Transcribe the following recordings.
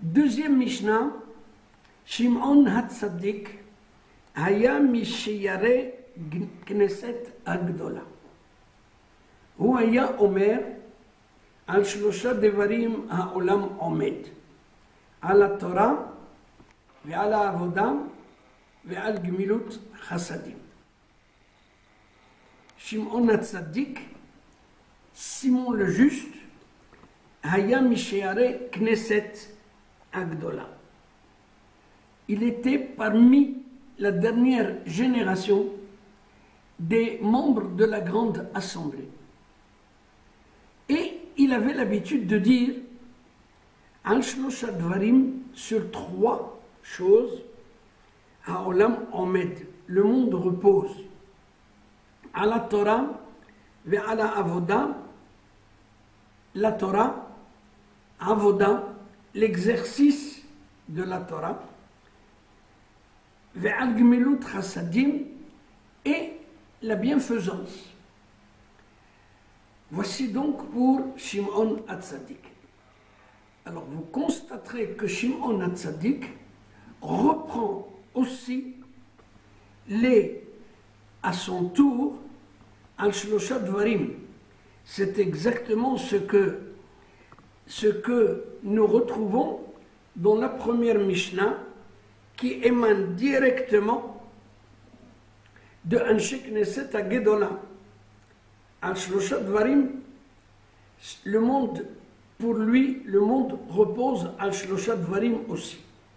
Deuxième Mishnah, Shimon HaTzadik, Haya Mishiyare Knesset Agdola. הוא היה אומר על שלושה דברים העולם עומד, על התורה ועל העבודה ועל גמילות חסדים. שמעון הצדיק, סימון le juste, היה משערי כנסת הגדולה. Il était parmi la dernière génération des membres de la grande assemblée. Et il avait l'habitude de dire Al Shlosha Dvarim, sur trois choses, Ha'olam Omed, le monde repose. À la Torah, à la Avoda, la Torah, Avoda, l'exercice de la Torah, Ve'al Gmilut Chassadim, et la bienfaisance. Voici donc pour Shimon HaTzadik. Alors vous constaterez que Shimon HaTzadik reprend aussi à son tour Al Shlosha Dvarim. C'est exactement ce que nous retrouvons dans la première Mishnah qui émane directement de Anshe Knesset HaGedolah. Al Shlosha Dvarim, le monde, pour lui, le monde repose Al Shlosha Dvarim aussi.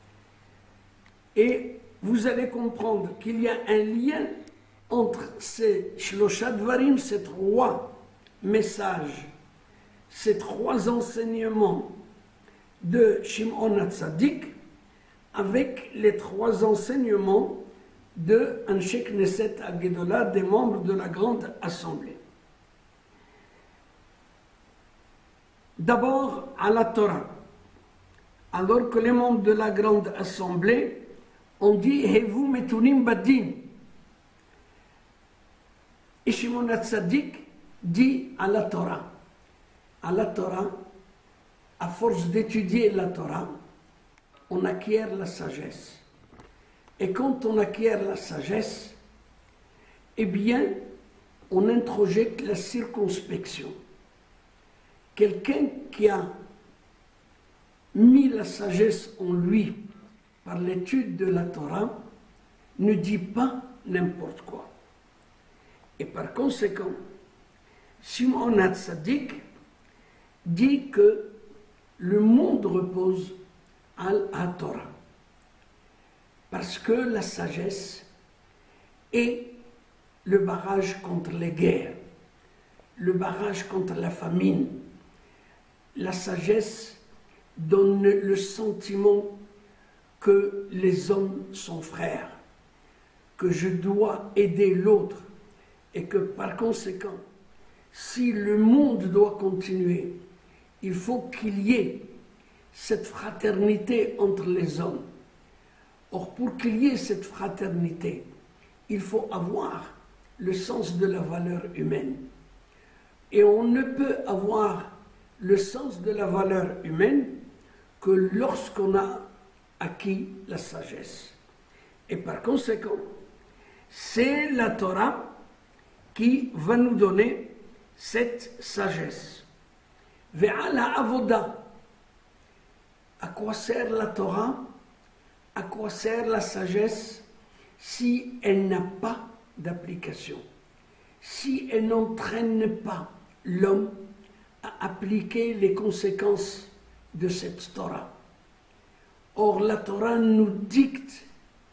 Et vous allez comprendre qu'il y a un lien entre ces Shlosha Dvarim, ces trois messages, ces trois enseignements de Shimon HaTzadik, avec les trois enseignements de Anshe Knesset HaGedolah, des membres de la grande assemblée. D'abord à la Torah, alors que les membres de la grande assemblée ont dit Hevu metunim badin. Et Shimon HaTzadik dit à la Torah. À la Torah, à force d'étudier la Torah, on acquiert la sagesse. Et quand on acquiert la sagesse, eh bien, on introjecte la circonspection. Quelqu'un qui a mis la sagesse en lui par l'étude de la Torah ne dit pas n'importe quoi. Et par conséquent, Shimon HaTzadik dit que le monde repose à la Torah. Parce que la sagesse est le barrage contre les guerres, le barrage contre la famine. La sagesse donne le sentiment que les hommes sont frères, que je dois aider l'autre et que par conséquent, si le monde doit continuer, il faut qu'il y ait cette fraternité entre les hommes. Or, pour qu'il y ait cette fraternité, il faut avoir le sens de la valeur humaine. Et on ne peut avoir le sens de la valeur humaine que lorsqu'on a acquis la sagesse. Et par conséquent, c'est la Torah qui va nous donner cette sagesse. Ve'ala avoda. À quoi sert la Torah? À quoi sert la sagesse si elle n'a pas d'application? Si elle n'entraîne pas l'homme à appliquer les conséquences de cette Torah. Or, la Torah nous dicte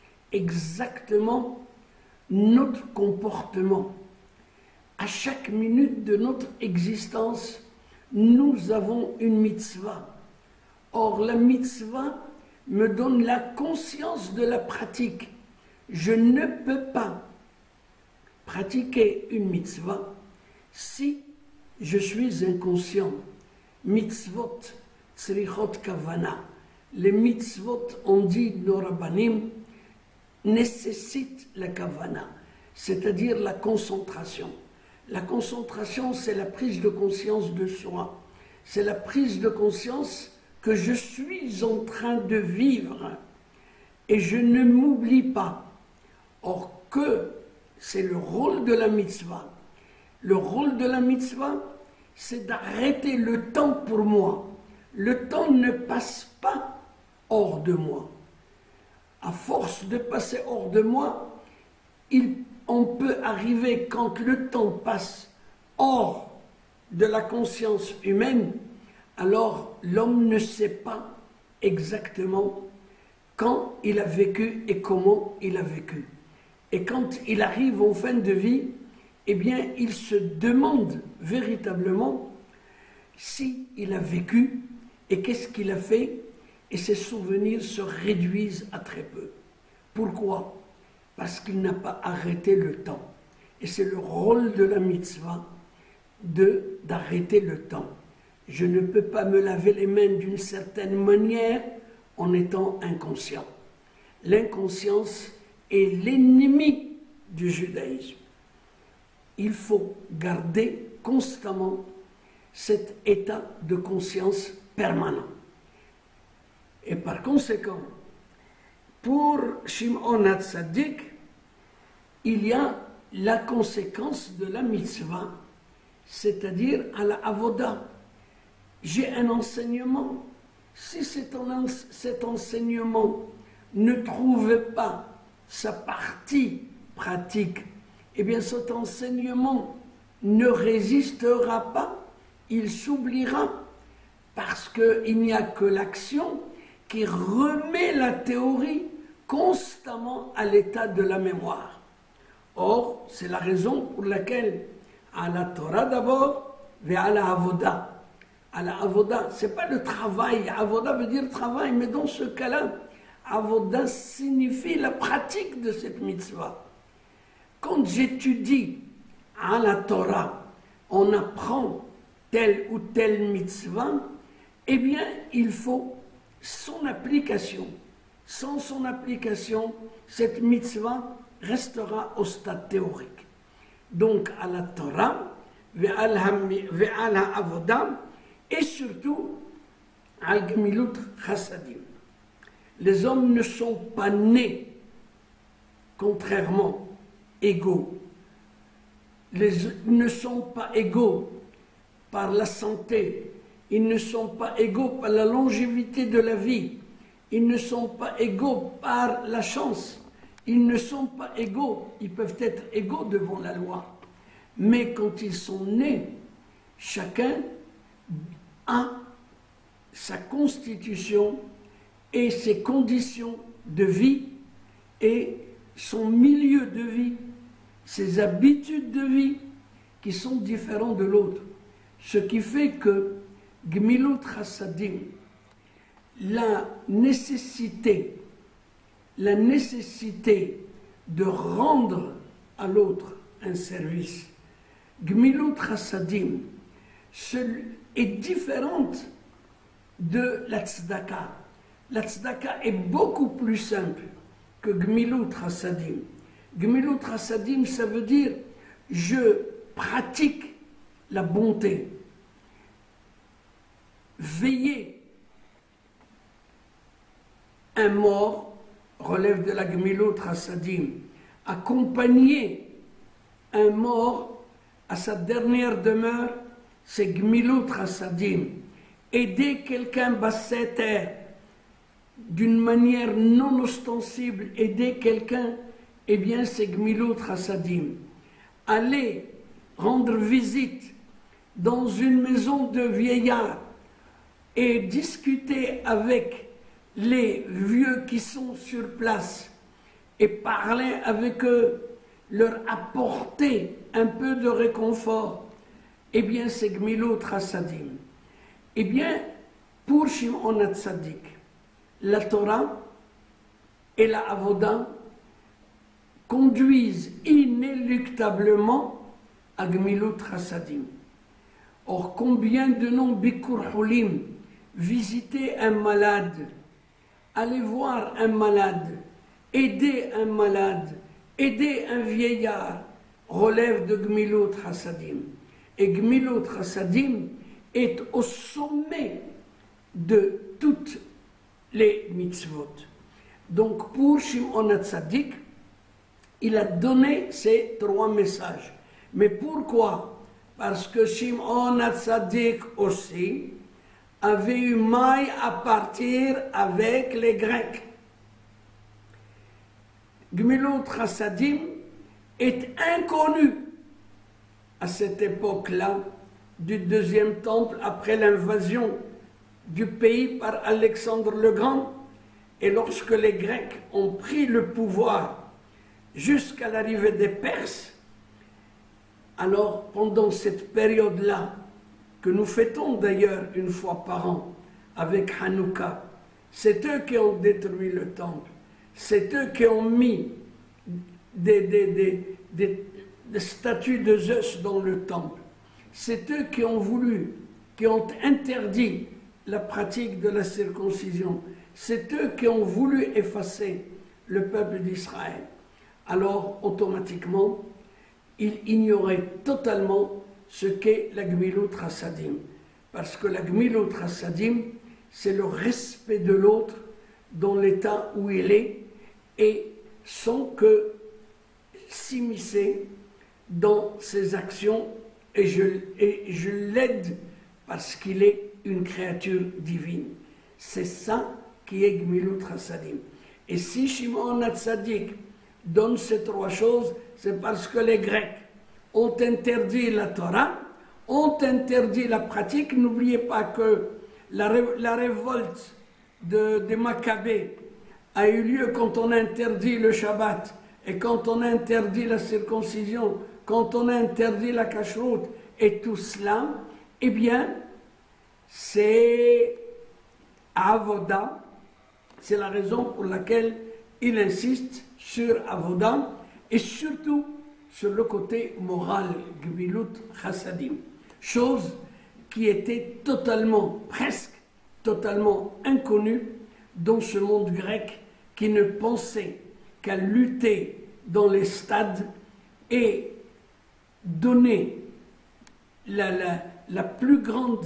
exactement notre comportement. À chaque minute de notre existence, nous avons une mitzvah. Or, la mitzvah me donne la conscience de la pratique. Je ne peux pas pratiquer une mitzvah si je suis inconscient. Mitzvot, tzrichot kavana. Les mitzvot, on dit nos rabbanim, nécessitent la kavana, c'est-à-dire la concentration. La concentration, c'est la prise de conscience de soi. C'est la prise de conscience que je suis en train de vivre et je ne m'oublie pas. Or que c'est le rôle de la mitzvah. Le rôle de la mitzvah, c'est d'arrêter le temps pour moi. Le temps ne passe pas hors de moi. À force de passer hors de moi, on peut arriver quand le temps passe hors de la conscience humaine, alors l'homme ne sait pas exactement quand il a vécu et comment il a vécu. Et quand il arrive en fin de vie, eh bien, il se demande véritablement si il a vécu et qu'est-ce qu'il a fait, et ses souvenirs se réduisent à très peu. Pourquoi? Parce qu'il n'a pas arrêté le temps. Et c'est le rôle de la mitzvah d'arrêter le temps. Je ne peux pas me laver les mains d'une certaine manière en étant inconscient. L'inconscience est l'ennemi du judaïsme. Il faut garder constamment cet état de conscience permanent. Et par conséquent, pour Shimon HaTzadik, il y a la conséquence de la mitzvah, c'est-à-dire à la avoda. J'ai un enseignement. Si cet enseignement ne trouve pas sa partie pratique, eh bien cet enseignement ne résistera pas, il s'oubliera, parce qu'il n'y a que l'action qui remet la théorie constamment à l'état de la mémoire. Or, c'est la raison pour laquelle, à la Torah d'abord, et à la avoda. À la avoda, ce n'est pas le travail. Avoda veut dire travail, mais dans ce cas-là, avoda signifie la pratique de cette mitzvah. Quand j'étudie à la Torah, on apprend telle ou telle mitzvah, eh bien, il faut son application. Sans son application, cette mitzvah restera au stade théorique. Donc, à la Torah, à la avoda, et surtout, al gemilut chassadim. Les hommes ne sont pas nés, contrairement, égaux. Ils ne sont pas égaux par la santé. Ils ne sont pas égaux par la longévité de la vie. Ils ne sont pas égaux par la chance. Ils ne sont pas égaux. Ils peuvent être égaux devant la loi. Mais quand ils sont nés, chacun a sa constitution et ses conditions de vie et son milieu de vie, ses habitudes de vie qui sont différents de l'autre. Ce qui fait que Gmilut Chassadim, la nécessité de rendre à l'autre un service, Gmilut Chassadim, est différente de la tzedaka. La tzedaka est beaucoup plus simple que Gmilut Chassadim. Gmilut Chassadim, ça veut dire je pratique la bonté. Veiller un mort relève de la Gmilut Chassadim. Accompagner un mort à sa dernière demeure, c'est Gmilut Chassadim. Aider quelqu'un basseter d'une manière non ostensible, aider quelqu'un, eh bien c'est Gmilut Chassadim. Aller rendre visite dans une maison de vieillards et discuter avec les vieux qui sont sur place et parler avec eux, leur apporter un peu de réconfort, eh bien c'est Gmilut Chassadim. Eh bien, pour Shimon HaTzadik, la Torah et la Avoda conduisent inéluctablement à Gmilut Chassadim. Or, combien de noms Bikur Hulim, visiter un malade, aller voir un malade, aider un malade, aider un vieillard, relève de Gmilut Chassadim. Et Gmilut Chassadim est au sommet de toutes les mitzvot. Donc pour Shimon HaTzadik, il a donné ces 3 messages. Mais pourquoi? Parce que Shimon HaTzadik aussi avait eu maille à partir avec les Grecs. Gmilut Chassadim est inconnu à cette époque-là du 2e temple après l'invasion du pays par Alexandre le Grand. Et lorsque les Grecs ont pris le pouvoir jusqu'à l'arrivée des Perses, alors pendant cette période-là, que nous fêtons d'ailleurs une fois par an avec Hanouka, c'est eux qui ont détruit le temple, c'est eux qui ont mis des statues de Zeus dans le temple, c'est eux qui ont interdit la pratique de la circoncision, c'est eux qui ont voulu effacer le peuple d'Israël. Alors automatiquement, ils ignoraient totalement ce qu'est la Gmilut Chassadim. Parce que la Gmilut Chassadim, c'est le respect de l'autre dans l'état où il est et sans que s'immiscer dans ses actions et je l'aide parce qu'il est une créature divine. C'est ça qui est Gmilut Chassadim. Et si Shimon HaTzadik donne ces 3 choses, c'est parce que les Grecs ont interdit la Torah, ont interdit la pratique. N'oubliez pas que la révolte des Maccabées a eu lieu quand on a interdit le Shabbat et quand on a interdit la circoncision, quand on a interdit la cacheroute et tout cela, eh bien, c'est Avoda. C'est la raison pour laquelle il insiste sur Avoda et surtout sur le côté moral, Gmilut Chassadim, chose qui était presque totalement inconnue dans ce monde grec qui ne pensait qu'à lutter dans les stades et donner la plus grande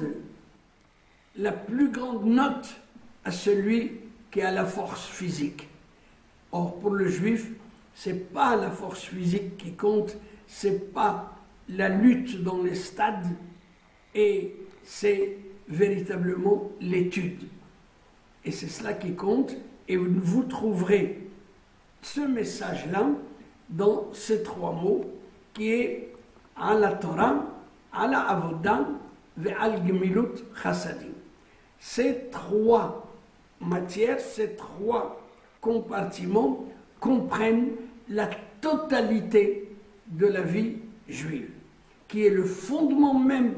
note à celui qui a la force physique. Or, pour le juif, ce n'est pas la force physique qui compte, ce n'est pas la lutte dans les stades, et c'est véritablement l'étude. Et c'est cela qui compte, et vous trouverez ce message-là dans ces 3 mots, qui est « Ala Torah, Ala Avoda, Ve'al Gmilut Chassadim ». Ces 3 matières, ces 3 compartiments comprennent la totalité de la vie juive, qui est le fondement même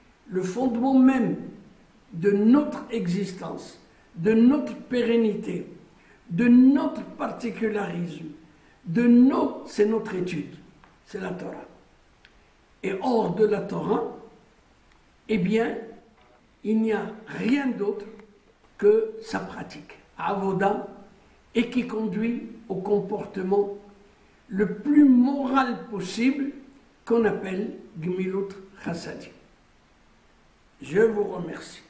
de notre existence, de notre pérennité, de notre particularisme, c'est notre étude, c'est la Torah. Et hors de la Torah, eh bien, il n'y a rien d'autre que sa pratique, Avoda, et qui conduit au comportement le plus moral possible qu'on appelle Gmilut Chassadim. Je vous remercie.